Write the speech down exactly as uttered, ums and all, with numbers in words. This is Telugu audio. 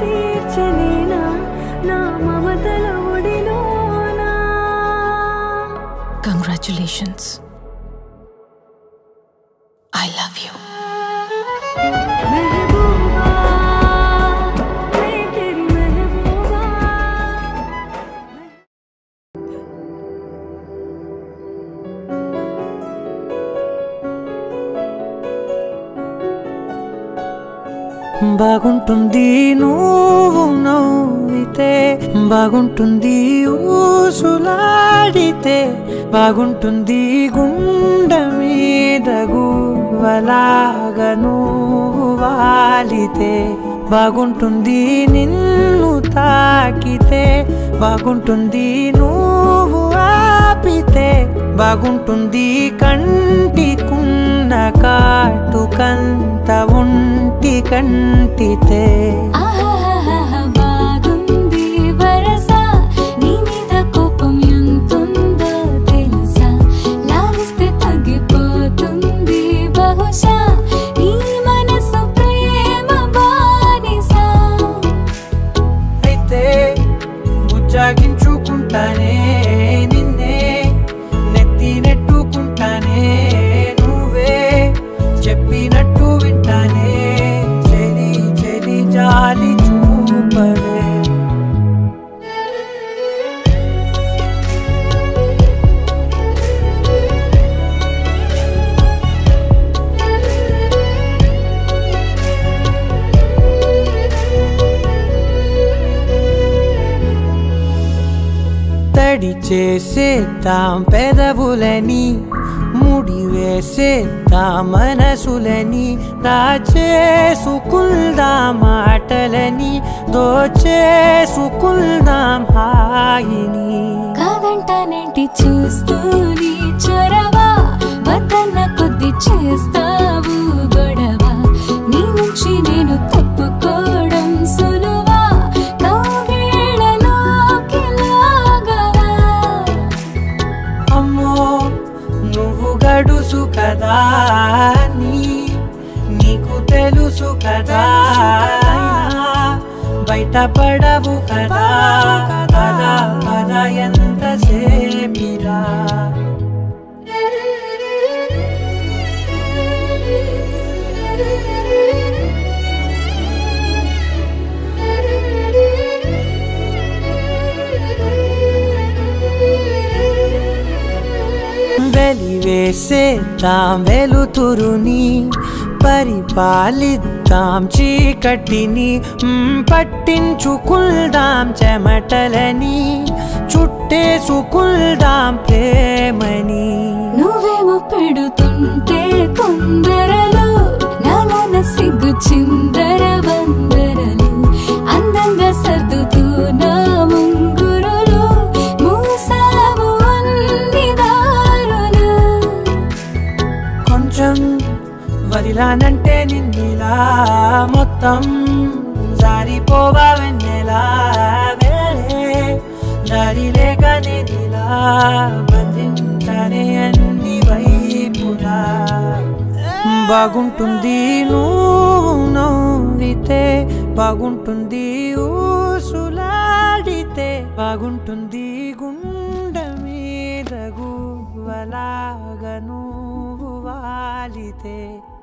తీర్చలేనా నా మమతల ఒడిలోనా. Congratulations. I love you. महबूबा मैं तेरी महबूबा. బాగుంటుంది నువ్వు నవ్వితే, బాగుంటుంది ఊసులాడితే, బాగుంటుంది గుండె మీద గువ్వలాగా నువ్వు వాలితే, బాగుంటుంది నిన్ను తాకితే, బాగుంటుంది నువ్వు ఆపితే, బాగుంటుంది కంటికున్న కాటుకంత ఒంటి కంటితే. బాగుంది వరస నీ మీద కోపం ఎంతుందో తెలుసా, లాగిస్తే తగ్గిపోతుంది బహుశా నీ మనసు ప్రేమ బానిసా. అయితే బుజ్జాగించుకుంటానే నిన్నే, నెత్తి నెట్టుకుంటానే నువ్వే చెప్పినట్టు వింటానే, చెలి చెలి జాలి చూపవే. తడి చేసేద్దాం పెదవులని, ముడి వేసేద్దాం మనసులని, దాచేసుకుందాం మాటలని, దోచేసుకుందాం హాయిని. కాదంటానేంటి చూస్తూని చొరవ, వద్దన్న కొద్ది చేస్తావు గొడవ, నీ నుంచి నేను తప్పుకోవడం సులువా, కౌగిళ్ళలోకి లాగవా. అమ్మో నువ్వు గడుసు కదా నీ, నీకు తెలుసు కదా బయట పడవు కదా, కదా కదా ఎంత సేపిరా. వెలివేసేద్దాం వెలుతురుని, పరిపాలిద్దాం చీకటిని, పట్టించుకుందాం చెమటలని, చుట్టేసుకుందాం ప్రేమని. నువ్వేమో పెడుతుంటే కొందరలు, నాలోన సిగ్గు చిందర వందరలు, అందంగా సర్దుతూ నా ముంగురులు, మూసావు అన్ని దారులు. కొంచెం వదిలానంటే నిన్నిలా మొత్తం జారిపోవా వెన్నెలా, వేరే దారి లేక నేనిలా బంధించనే అన్ని వైపులా. బాగుంటుంది నువ్వు నవ్వితే, బాగుంటుంది ఊసులాడితే, బాగుంటుంది గుండె మీద గువ్వలాగా నువ్వు వాలితే.